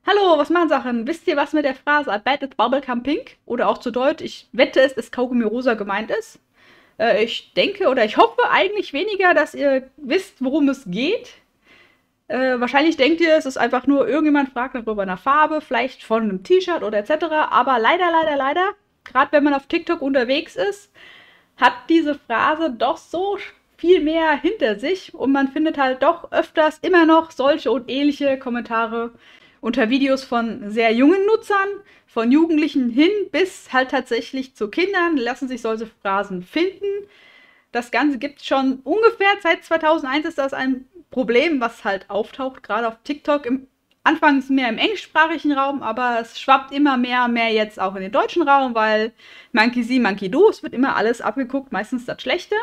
Hallo, was machen Sachen? Wisst ihr, was mit der Phrase I bet it's bubblegum pink? Oder auch zu Deutsch, ich wette es, ist Kaugummi rosa gemeint ist? Ich denke oder ich hoffe eigentlich weniger, dass ihr wisst, worum es geht. Wahrscheinlich denkt ihr, es ist einfach nur, irgendjemand fragt nach einer Farbe, vielleicht von einem T-Shirt oder etc. Aber leider, gerade wenn man auf TikTok unterwegs ist, hat diese Phrase doch so viel mehr hinter sich und man findet halt doch öfters immer noch solche und ähnliche Kommentare unter Videos von sehr jungen Nutzern, von Jugendlichen hin bis halt tatsächlich zu Kindern lassen sich solche Phrasen finden. Das Ganze gibt es schon ungefähr seit 2001 ist das ein Problem, was halt auftaucht, gerade auf TikTok. Anfangs mehr im englischsprachigen Raum, aber es schwappt immer mehr jetzt auch in den deutschen Raum, weil Monkey See, Monkey Do, es wird immer alles abgeguckt, meistens das Schlechte.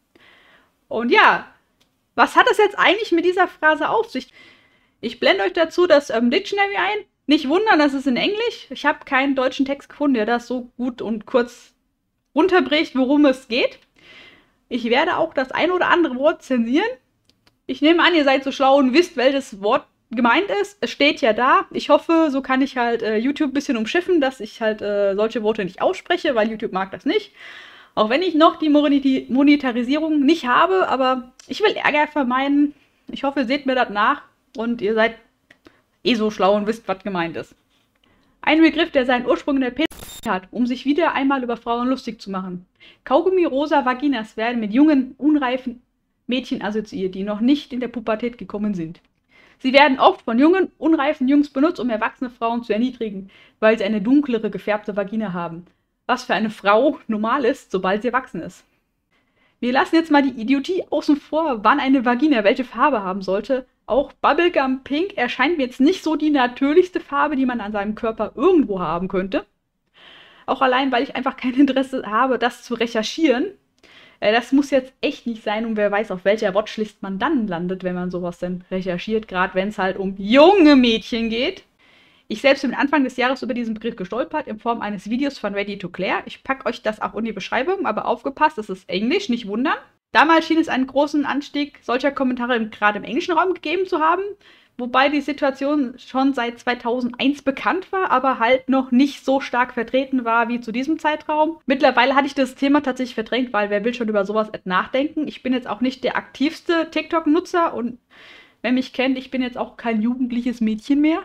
Und ja, was hat es jetzt eigentlich mit dieser Phrase auf sich? Ich blende euch dazu das Dictionary ein. Nicht wundern, das ist in Englisch. Ich habe keinen deutschen Text gefunden, der das so gut und kurz runterbricht, worum es geht. Ich werde auch das ein oder andere Wort zensieren. Ich nehme an, ihr seid so schlau und wisst, welches Wort gemeint ist. Es steht ja da. Ich hoffe, so kann ich halt YouTube ein bisschen umschiffen, dass ich halt solche Worte nicht ausspreche, weil YouTube mag das nicht. Auch wenn ich noch die Monetarisierung nicht habe, aber ich will Ärger vermeiden. Ich hoffe, ihr seht mir das nach und ihr seid eh so schlau und wisst, was gemeint ist. Ein Begriff, der seinen Ursprung in der Pädagogik hat, um sich wieder einmal über Frauen lustig zu machen. Kaugummi-rosa Vaginas werden mit jungen, unreifen Mädchen assoziiert, die noch nicht in der Pubertät gekommen sind. Sie werden oft von jungen, unreifen Jungs benutzt, um erwachsene Frauen zu erniedrigen, weil sie eine dunklere, gefärbte Vagina haben. Was für eine Frau normal ist, sobald sie erwachsen ist. Wir lassen jetzt mal die Idiotie außen vor, wann eine Vagina welche Farbe haben sollte. Auch Bubblegum Pink erscheint mir jetzt nicht so die natürlichste Farbe, die man an seinem Körper irgendwo haben könnte. Auch allein, weil ich einfach kein Interesse habe, das zu recherchieren. Das muss jetzt echt nicht sein und wer weiß, auf welcher Watchlist man dann landet, wenn man sowas denn recherchiert, gerade wenn es halt um junge Mädchen geht. Ich selbst bin Anfang des Jahres über diesen Begriff gestolpert in Form eines Videos von Ready to Claire. Ich packe euch das auch in die Beschreibung, aber aufgepasst, es ist Englisch, nicht wundern. Damals schien es einen großen Anstieg solcher Kommentare gerade im englischen Raum gegeben zu haben, wobei die Situation schon seit 2001 bekannt war, aber halt noch nicht so stark vertreten war wie zu diesem Zeitraum. Mittlerweile hatte ich das Thema tatsächlich verdrängt, weil wer will schon über sowas nachdenken. Ich bin jetzt auch nicht der aktivste TikTok-Nutzer und wer mich kennt, ich bin jetzt auch kein jugendliches Mädchen mehr.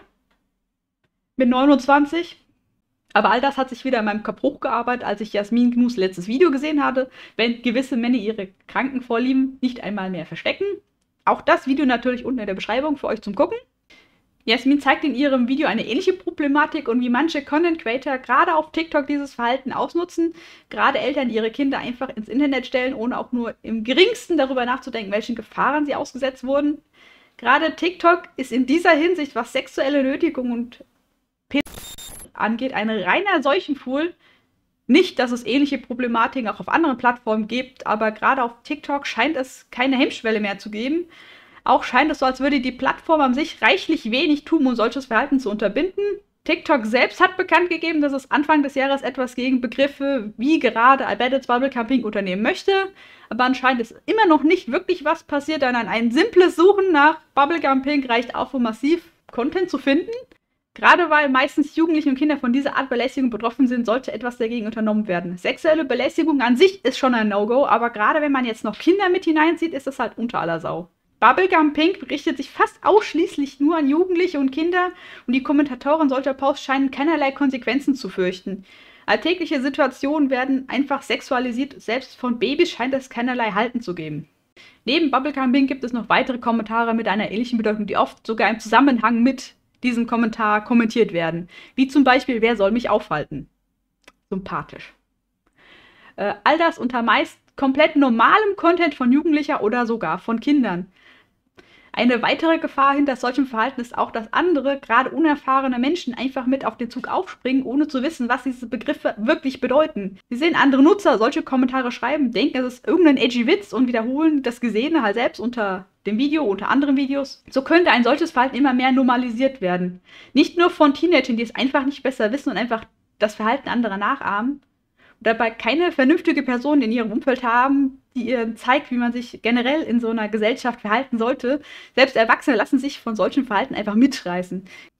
Mit 29. Aber all das hat sich wieder in meinem Kopf hochgearbeitet, als ich Jasmin Gnus letztes Video gesehen hatte, wenn gewisse Männer ihre kranken Vorlieben nicht einmal mehr verstecken. Auch das Video natürlich unten in der Beschreibung für euch zum Gucken. Jasmin zeigt in ihrem Video eine ähnliche Problematik und wie manche Content Creator gerade auf TikTok dieses Verhalten ausnutzen. Gerade Eltern, die ihre Kinder einfach ins Internet stellen, ohne auch nur im geringsten darüber nachzudenken, welchen Gefahren sie ausgesetzt wurden. Gerade TikTok ist in dieser Hinsicht, was sexuelle Nötigung und angeht, ein reiner Seuchenpool. Nicht, dass es ähnliche Problematiken auch auf anderen Plattformen gibt, aber gerade auf TikTok scheint es keine Hemmschwelle mehr zu geben. Auch scheint es so, als würde die Plattform an sich reichlich wenig tun, um solches Verhalten zu unterbinden. TikTok selbst hat bekannt gegeben, dass es Anfang des Jahres etwas gegen Begriffe wie gerade I bet it's bubblegum pink unternehmen möchte, aber anscheinend ist immer noch nicht wirklich was passiert, denn ein simples Suchen nach Bubblegum Pink reicht auch, um massiv Content zu finden. Gerade weil meistens Jugendliche und Kinder von dieser Art Belästigung betroffen sind, sollte etwas dagegen unternommen werden. Sexuelle Belästigung an sich ist schon ein No-Go, aber gerade wenn man jetzt noch Kinder mit hineinzieht, ist das halt unter aller Sau. Bubblegum Pink richtet sich fast ausschließlich nur an Jugendliche und Kinder und die Kommentatoren solcher Posts scheinen keinerlei Konsequenzen zu fürchten. Alltägliche Situationen werden einfach sexualisiert, selbst von Babys scheint es keinerlei Halten zu geben. Neben Bubblegum Pink gibt es noch weitere Kommentare mit einer ähnlichen Bedeutung, die oft sogar im Zusammenhang mit diesem Kommentar kommentiert werden. Wie zum Beispiel, wer soll mich aufhalten? Sympathisch. All das unter meist komplett normalem Content von Jugendlicher oder sogar von Kindern. Eine weitere Gefahr hinter solchem Verhalten ist auch, dass andere, gerade unerfahrene Menschen einfach mit auf den Zug aufspringen, ohne zu wissen, was diese Begriffe wirklich bedeuten. Sie sehen andere Nutzer solche Kommentare schreiben, denken, es ist irgendein edgy Witz und wiederholen das Gesehene halt selbst unter dem Video, unter anderen Videos. So könnte ein solches Verhalten immer mehr normalisiert werden. Nicht nur von Teenagern, die es einfach nicht besser wissen und einfach das Verhalten anderer nachahmen, dabei keine vernünftige Person in ihrem Umfeld haben, die ihr zeigt, wie man sich generell in so einer Gesellschaft verhalten sollte. Selbst Erwachsene lassen sich von solchen Verhalten einfach mitreißen.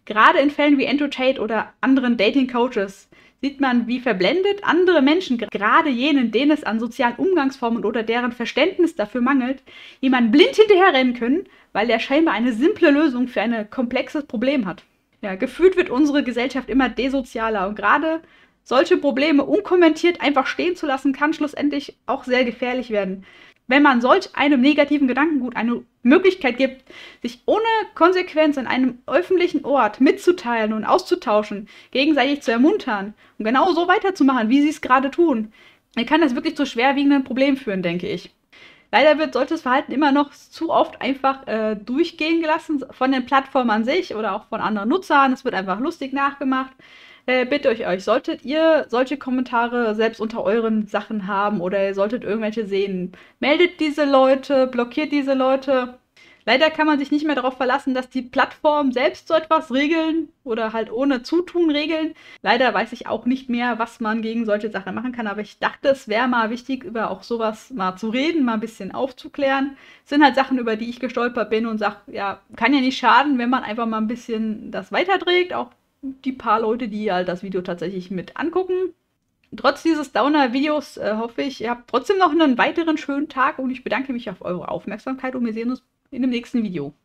Gerade in Fällen wie Andrew Tate oder anderen Dating-Coaches sieht man, wie verblendet andere Menschen, gerade jenen, denen es an sozialen Umgangsformen oder deren Verständnis dafür mangelt, jemanden blind hinterherrennen können, weil er scheinbar eine simple Lösung für ein komplexes Problem hat. Ja, gefühlt wird unsere Gesellschaft immer desozialer und gerade solche Probleme unkommentiert einfach stehen zu lassen, kann schlussendlich auch sehr gefährlich werden. Wenn man solch einem negativen Gedankengut eine Möglichkeit gibt, sich ohne Konsequenz an einem öffentlichen Ort mitzuteilen und auszutauschen, gegenseitig zu ermuntern und genau so weiterzumachen, wie sie es gerade tun, dann kann das wirklich zu schwerwiegenden Problemen führen, denke ich. Leider wird solches Verhalten immer noch zu oft einfach durchgehen gelassen von den Plattformen an sich oder auch von anderen Nutzern. Es wird einfach lustig nachgemacht. Bitte euch, solltet ihr solche Kommentare selbst unter euren Sachen haben oder ihr solltet irgendwelche sehen, meldet diese Leute, blockiert diese Leute. Leider kann man sich nicht mehr darauf verlassen, dass die Plattformen selbst so etwas regeln oder halt ohne Zutun regeln. Leider weiß ich auch nicht mehr, was man gegen solche Sachen machen kann, aber ich dachte, es wäre mal wichtig, über auch sowas mal zu reden, mal ein bisschen aufzuklären. Es sind halt Sachen, über die ich gestolpert bin und sage, ja, kann ja nicht schaden, wenn man einfach mal ein bisschen das weiterträgt, auch die paar Leute, die halt das Video tatsächlich mit angucken. Trotz dieses Downer-Videos hoffe ich, ihr habt trotzdem noch einen weiteren schönen Tag und ich bedanke mich auf eure Aufmerksamkeit und wir sehen uns in dem nächsten Video.